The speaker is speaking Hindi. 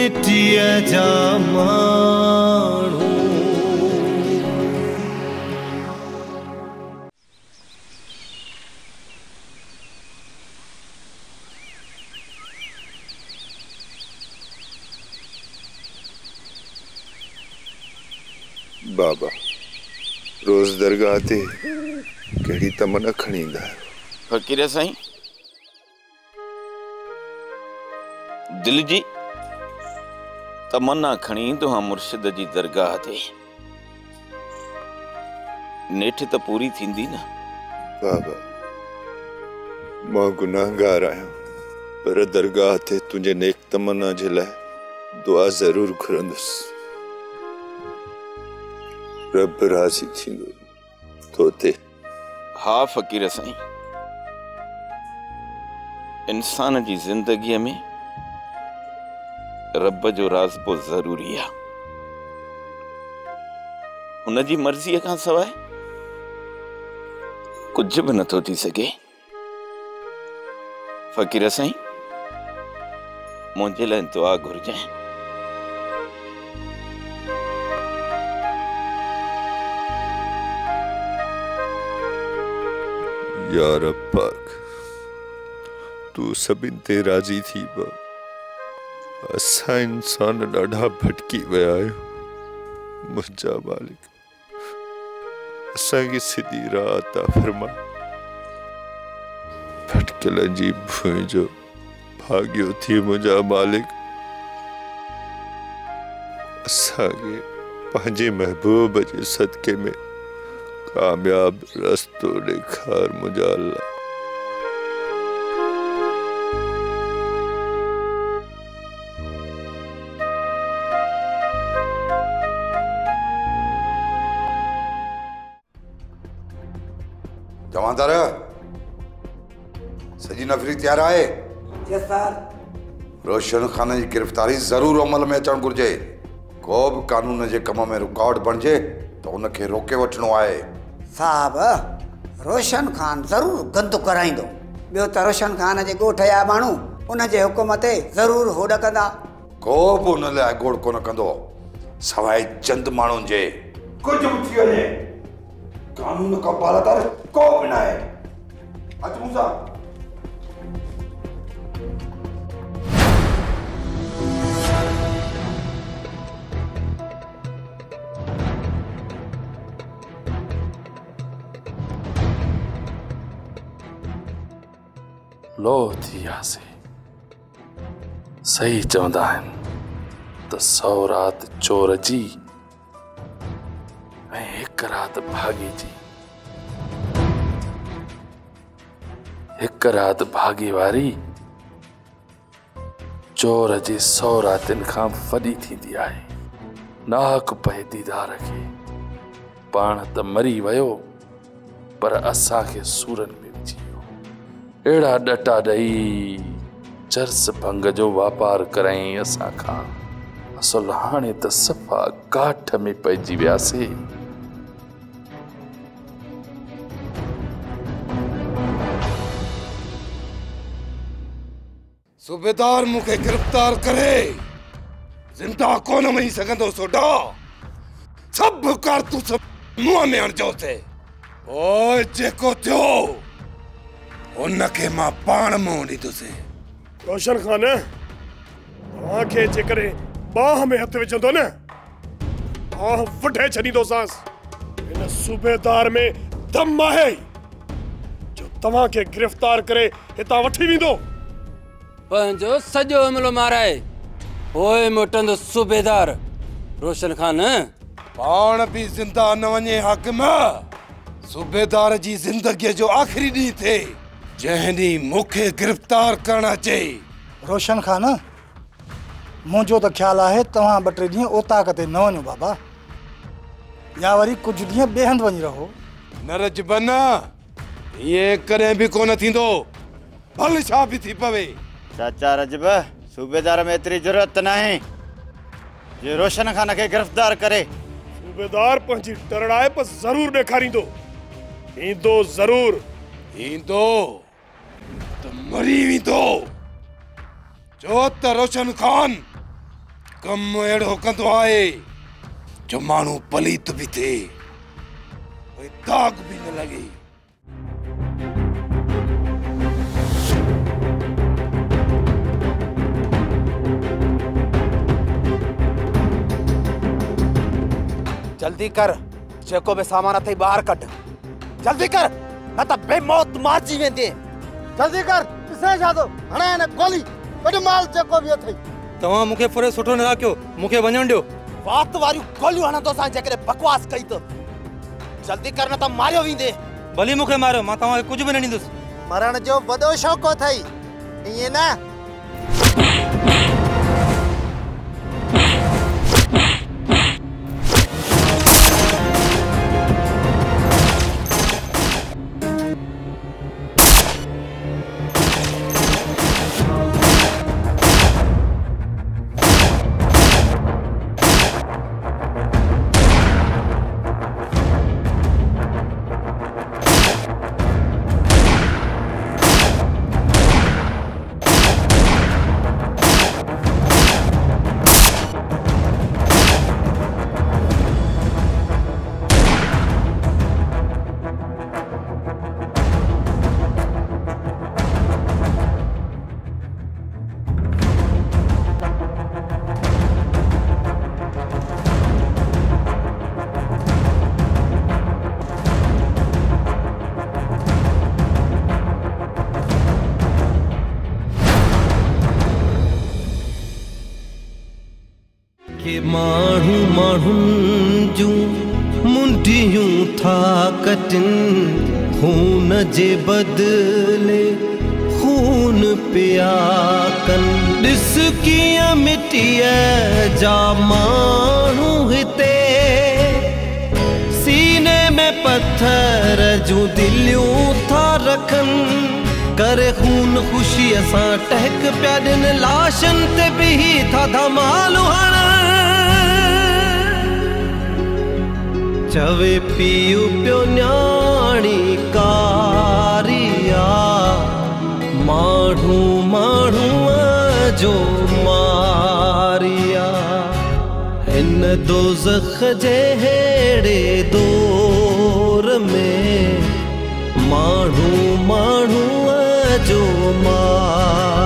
मिटिया जा माण्हू। बाबा रोज दरगाह ते कहिड़ी तमन्ना खणी ईंदा आहियो? फ़कीर साईं, दिल जी तमन्ना खणी ईंदो आहियां मुर्शिद जी दरगाह ते। नेठ त पूरी थींदी न। बाबा मां गुनाहगार आहियां, पर दरगाह ते तुंहिंजे नेक तमन्ना जे लाइ दुआ ज़रूर घुरंदुसि। रब राज़ी थींदो तो ते। हा फ़कीर साईं, इंसान जी जिंदगीअ में रब जो राज़बो ज़रूरी आहे। हुन जी मर्ज़ीअ खां सवाइ कुझु बि नथो थी सघे। फ़कीर साईं, मुंहिंजे लाइ दुआ घुरिजांइ। या रब पाक, तू सभिनि ते राज़ी थी बि। असां इंसान ॾाढा भटकी विया आहियूं। मुंहिंजा मालिक असांखे सिधी राह अता फरमा। भटकियल जी भुई जो भाग्यो थी मुंहिंजा मालिक। असांखे पंहिंजे महबूब जे सदके में कामयाब रस्तो ॾेखार मुंहिंजा अल्लाह। जमादार सजी नफरी तैयार आहे? रोशन खान जी गिरफ़्तारी ज़रूर अमल में अचणु घुरिजे। को बि कानून जे कम में रुकावट बणिजे त उनखे रोके वठिणो आहे। साहब, रोशन खान ज़रूर गंद कराईंदो। ॿियो त रोशन खान जे ॻोठ जा माण्हू उन जे हुकुम ते ज़रूर होड़ कंदा। को बि उन लाइ गोड़ कोन कंदो सवाइ चंद माण्हुनि जे। कुझु बि थी वञे, कानून खां बालातर को बि न आहे। अच मूंसां। लो थी वियासीं। सही चवंदा आहिनि त 100 रात चोर जी ऐं 1 रात भागी जी। 1 रात भागी वारी चोर जी 100 रातिनि खां वॾी थींदी आहे। नाहक पए दीदार खे। पाण त मरी वियो, पर असांखे सूरनि में विझी वियो। अहिड़ा ॾटा ॾेई चर्स भंग जो वापार कराई असां खां। असुल हाणे त सफ़ा काठ में पइजी वियासीं। सूबेदार मूंखे गिरफ़्तार करे जिंदा कोन वही सघंदो। सोडा सभु कारतूस मुंहं में हणिजोसि। ओए जेको थियो उनखे मां पाण मुंहुं ॾींदुसि। रोशन खान, तव्हांखे जेकॾहिं बाह में हथ विझंदो न, बाह वढे छॾींदोसांसि। हिन सूबेदार में दम आहे जो तव्हांखे गिरफ़्तार करे हितां वठी वेंदो। पंहिंजो सॼो अमलो माराए पोइ मोटंदो सूबेदार। रोशन खान पाण बि ज़िंदा न वञे हाकिम। सूबेदार जी ज़िंदगीअ जो आख़िरी ॾींहुं थिए जंहिं ॾींहुं मूंखे गिरफ़्तार करणु अचे। रोशन खान, मुंहिंजो त ख़्यालु आहे तव्हां 2-3 ॾींहं ओताक ते न वञो बाबा, या वरी कुझु ॾींहं ॿिए हंधि वञी रहो। न रजबन, इहे कॾहिं बि कोन थींदो, भले छा बि थी पवे। चाचा रजब, सूबेदार में एतिरी ज़रूरत नाहे जे रोशन खान खे गिरफ़्तार करे। सूबेदार पंहिंजी टरड़ाइप ज़रूर ॾेखारींदो। ईंदो ज़रूर। ईंदो त मरी वेंदो। जो त रोशन खान कम अहिड़ो कंदो आहे जो माण्हू पलीत बि थिए कोई दाग बि न लॻे। जल्दी कर, जेको बि सामान अथई ॿाहिरि कढ। जल्दी कर, न त बेमौत मारिजी वेंदे। जल्दी कर, ॾिसे छा थो हणे न गोली कढ माल जेको बि अथई। तव्हां मूंखे फुरे सुठो नथा कयो, मूंखे वञण ॾियो। वात वारियूं गोलियूं हणंदोसां जेकॾहिं बकवास कई त। जल्दी कर न त मारियो वेंदे। भली मूंखे मारियो, मां तव्हांखे कुझु बि न ॾींदुसि। मरण जो वॾो शौक़ अथई, ईअं न? के माण्हू माण्हुनि जूं मुंडियूं था कटिन खून जे बदले खून पिया कन। ॾिस कीअं मिटीअ जा माण्हू हिते सीने में पत्थर जूं दिलियूं था रखनि। करे खून ख़ुशीअ सां टहक पिया ॾिन लाशनि ते बिही था धमालू हण। चवे पीउ पियो न्याणी कारिया माण्हू माण्हूअ जो मारिया। हिन दोज़ख जे हेड़े दौर में माण्हू माण्हूअ जो मारिया।